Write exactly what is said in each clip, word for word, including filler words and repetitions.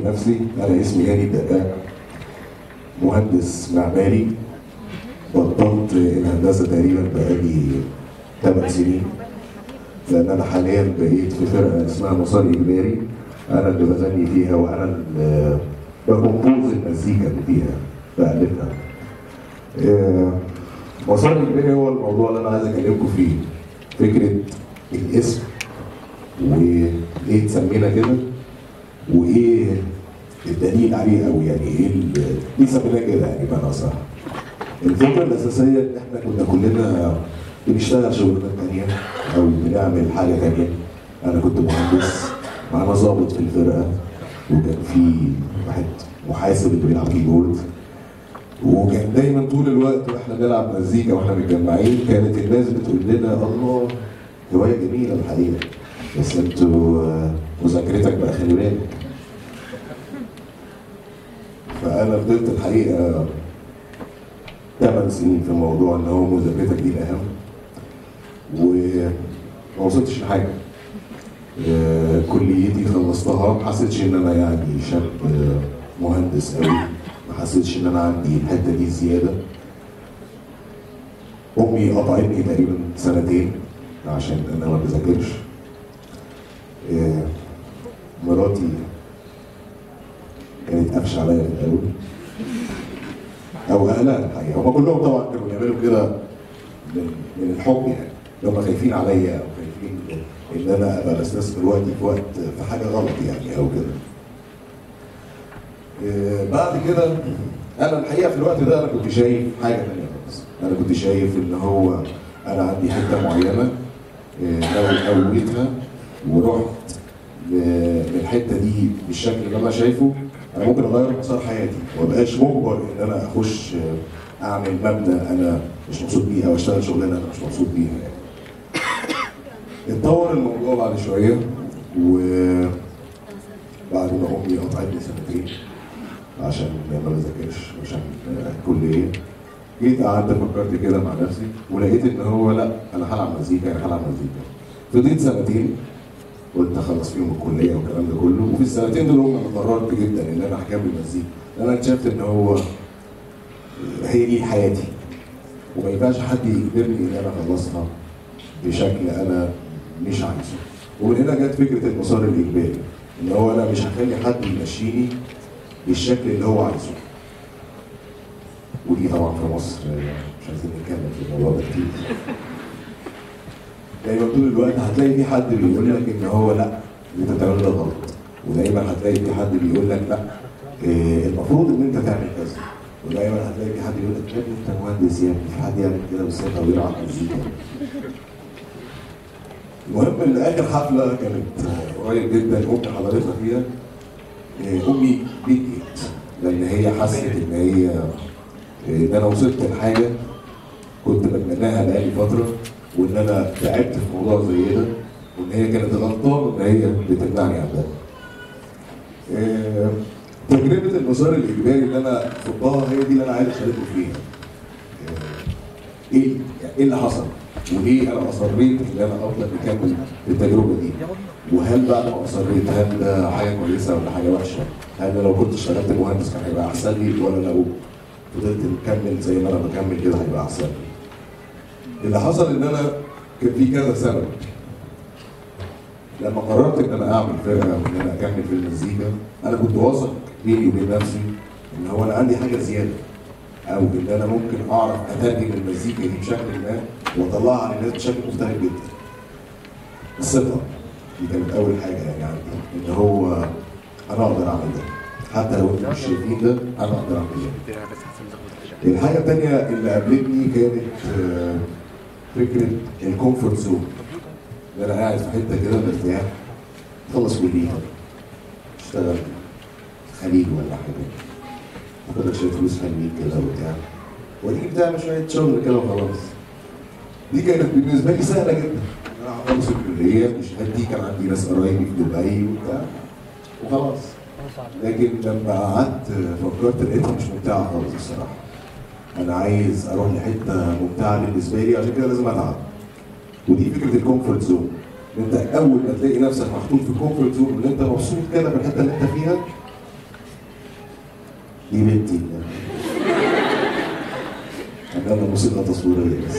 بنفسي، انا اسمي هاني الدكاك، مهندس معماري. بطلت الهندسه تقريبا بقالي ثمان سنين، لان انا حاليا بقيت في فرقه اسمها مسار اجباري، انا اللي بغني فيها وانا اللي بكمبوز المزيكا اللي فيها بألفها. مسار اجباري هو الموضوع اللي انا عايز اكلمكم فيه، فكره الاسم وايه تسمينا كده وايه الدليل عليه، او يعني ايه ليه سميناه كده يعني بمعنى اصح. الفكره الاساسيه ان احنا كنا كلنا بنشتغل شغلانات تانيه او بنعمل حاجه تانيه. انا كنت مهندس، معانا ظابط في الفرقه، وكان في واحد محاسب اللي بيلعب كيبورد، وكان دايما طول الوقت واحنا بنلعب مزيكا واحنا متجمعين كانت الناس بتقول لنا الله هوايه جميله الحقيقه، بس انتوا مذاكرتك بقى خلي بالك. فانا فضلت الحقيقه ثمان سنين في موضوع ان هو مذاكرتك دي الاهم، وما وصلتش لحاجه. آه، كليتي خلصتها، ما حسيتش ان انا يعني شاب آه، مهندس قوي، ما حسيتش ان انا عندي الحته دي زياده. امي قطعتني تقريبا سنتين عشان انا ما بذاكرش. آه، مراتي كانت قفشه عليا في الاول، او اهلها الحقيقه، هم كلهم طبعا كانوا بيعملوا كده من من الحب، يعني هم خايفين عليا او خايفين ان انا ابقى بستثمر وقتي في وقت في حاجه غلط يعني او كده. آه، بعد كده انا الحقيقه في الوقت ده انا كنت شايف حاجه ثانيه خالص، انا كنت شايف ان هو انا عندي حته معينه لو قويتها ورحت للحته دي بالشكل اللي انا شايفه انا ممكن اغير مسار حياتي، وما بقاش مجبر ان انا اخش اعمل مبنى انا مش مبسوط بيه او اشتغل شغلانه انا مش مبسوط بيها يعني. اتطور الموضوع بعد شويه، وبعد ما امي قطعتني سنتين عشان ما بذاكرش عشان الكليه، جيت قعدت فكرت كده مع نفسي ولقيت ان هو لا انا هلعب مزيكا انا هلعب مزيكا. فضيت سنتين قلت اخلص فيهم الكليه والكلام ده كله، وفي السنتين دول هم قررت جدا ان انا هكمل مزيكا، لان انا اكتشفت ان هو هي دي حياتي وما ينفعش حد يجبرني ان انا اخلصها بشكل انا مش عايزه. ومن هنا جت فكره المسار الاجباري، ان هو انا مش هخلي حد يمشيني بالشكل اللي هو عايزه. ودي طبعا في مصر مش عايزين نتكلم في الموضوع ده كتير. دايما طول الوقت هتلاقي في حد بيقول لك ان هو لا اللي انت بتعمله ده غلط، ودايما هتلاقي في حد بيقول لك لا إيه المفروض ان انت تعمل كذا، ودايما هتلاقي في حد يقول لك يا ابني انت مهندس يا ابني في حد يعمل كده بس انت بيلعب مزيكا. المهم ان اخر حفله كانت قريب جدا امي حضرتها فيها، إيه امي بكت لان هي حست ان هي ان انا وصلت لحاجه كنت بتمناها بقالي فتره، وان انا تعبت في موضوع زي ده، وان هي كانت غلطانه ان هي بتمنعني عن ده. آه، تجربه المسار الاجباري اللي انا خضتها هي دي اللي انا عايز اشارككم فيها. آه، ايه يعني ايه اللي حصل؟ وليه انا اصريت ان انا افضل اكمل التجربه دي؟ وهل بعد ما اصريت هل ده حاجه كويسه ولا حاجه وحشه؟ هل لو كنت اشتغلت مهندس كان هيبقى احسن لي، ولا لو فضلت مكمل زي ما انا بكمل كده هيبقى احسن لي؟ اللي حصل ان انا كان في كذا سبب. لما قررت ان انا اعمل فرقه وان انا اكمل في المزيكا، انا كنت واثق بيني وبين نفسي ان هو انا عندي حاجه زياده، او ان انا ممكن اعرف اترجم المزيكا دي بشكل ما واطلعها على الناس بشكل مختلف جدا. الثقه دي كانت اول حاجه يعني عندي، ان هو انا اقدر اعمل ده، حتى لو انتم مش شايفين ده انا اقدر اعمل ده. الحاجه الثانيه اللي قابلتني كانت فكره الكومفورت زون، ان انا قاعد في حته كده مرتاح، خلص كليه اشتغل خليج ولا حاجه، باخد شويه فلوس خليج كده وبتاع، ودي بتعمل شويه شغل كده وخلاص. دي كانت بالنسبه لي سهله جدا، انا هخلص الكليه بشهادتي، كان عندي ناس قرايبي في دبي وبتاع وخلاص. لكن لما قعدت فكرت لقيتها مش ممتعه خالص الصراحه. انا عايز اروح لحته ممتعه بالنسبه لي، عشان كده لازم اتعب. ودي فكره الكومفورت زون، انت اول ما تلاقي نفسك محطوط في الكومفورت زون وان انت مبسوط كده بالحته اللي انت فيها، دي بنتي عندنا موسيقى تصويريه بس.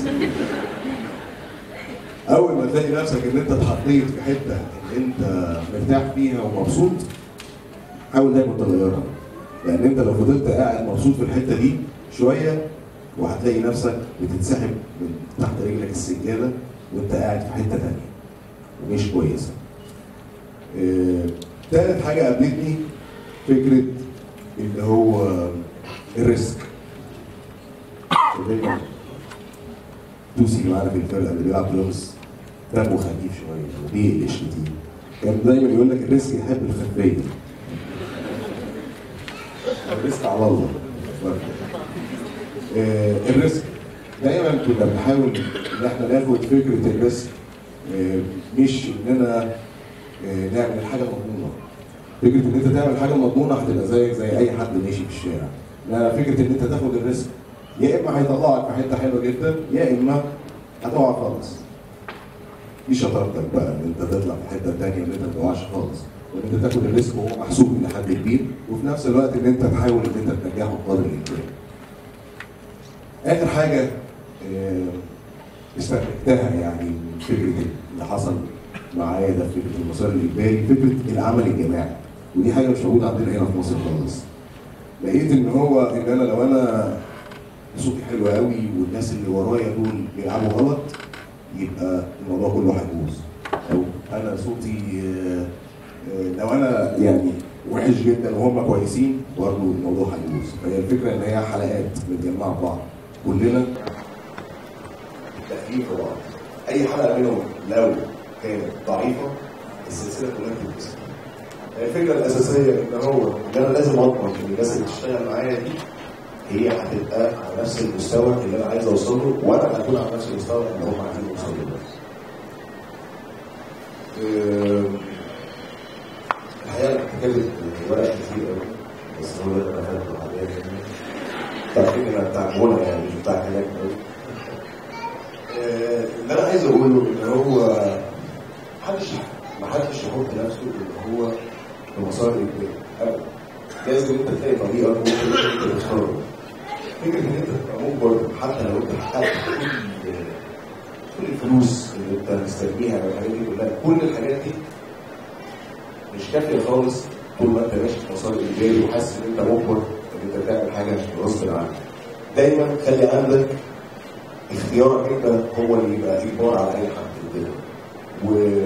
اول ما تلاقي نفسك ان انت اتحطيت في حته ان انت مرتاح فيها ومبسوط، حاول دايما تغيرها، لان انت لو فضلت قاعد مبسوط في الحته دي شويه وهتلاقي نفسك بتتسحب من تحت رجلك السجاده وانت قاعد في حته ثانيه ومش كويسه. آه، تالت حاجه قابلتني فكره اللي هو الريسك. دايما توسي اللي معانا في الفرقه اللي بيلعب درامز دمه خفيف شويه وبيقلش كتير، كان دايما يقول لك الريسك يحب الخفيه. الريسك على الله. آه الريسك دايما كنا بنحاول ان احنا ناخد فكره الريسك، آه مش اننا آه نعمل الحاجه مضمونه. فكره ان انت تعمل حاجه مضمونه هتبقى زيك زي اي حد ماشي في الشارع. لا، فكره ان انت تاخد الريسك يا اما هيطلعك في حته حلوه جدا يا اما هتقع خالص. دي شطارتك بقى ان انت تطلع في الحته الثانيه ان انت ما تقعش خالص، وان انت تاخد الريسك وهو محسوب الى حد كبير، وفي نفس الوقت ان انت تحاول ان انت تنجحه بقدر الامكان. اخر حاجه استنتجتها يعني من فكره اللي حصل معايا ده، فكره المسار الاجباري، فكره العمل الجماعي، ودي حاجه مش موجوده عندنا هنا في مصر خالص. لقيت ان هو ان انا لو انا صوتي حلو قوي والناس اللي ورايا دول بيلعبوا غلط يبقى الموضوع كله هيبوظ. او انا صوتي لو انا يعني وحش جدا وهم كويسين برضه الموضوع هيبوظ. فهي الفكره ان هي حلقات متجمعه ببعض كلنا تأثير في بعض. اي حلقه منهم لو كانت ضعيفه السلسله كلها بتتكسر. الفكره الاساسيه ان هو ان انا لازم اضمن ان الناس اللي بتشتغل معايا دي هي هتبقى على نفس المستوى اللي انا عايز اوصل له، وانا هكون على نفس المستوى اللي هم عايزين يوصلوا له. الحقيقه انا كتبت ورق كتير قوي بس هو ده انا فاكره حاليا يعني. تعرفين انا بتاع منى يعني مش بتاع هناك قوي. اللي انا عايز اقوله ان هو محدش محدش يحط نفسه ان هو في مسار اجباري ابدا. لازم انت تلاقي طريقه ممكن انت تختارها. فكره ان انت تبقى مجبر حتى لو انت حققت كل كل الفلوس اللي انت مستنيها والحاجات دي كلها، كل الحاجات دي مش كافيه خالص طول ما انت ماشي في مسار اجباري وحاسس ان انت مجبر ان انت تعمل حاجه غصب عنك. دايما خلي عندك اختيارك انت هو اللي يبقى اجبار على اي حد قدامك. و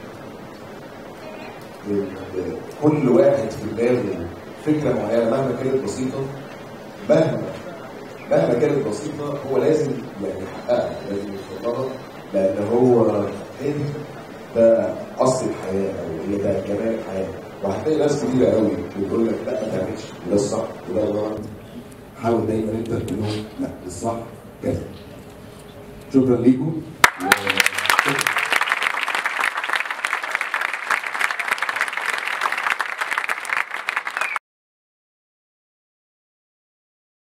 كل واحد في دماغه فكره معينه مهما كانت بسيطه، مهما مهما كانت بسيطه هو لازم يعني يحققها، لازم يوصلها، لان هو هي ده اصل الحياه او هي ده جمال الحياه. وهتلاقي ناس كتيره قوي بتقول لك لا ما تعملش وده الصح وده الغلط. حاول دايما انت تقول لهم لا الصح كذا. شكرا ليكم.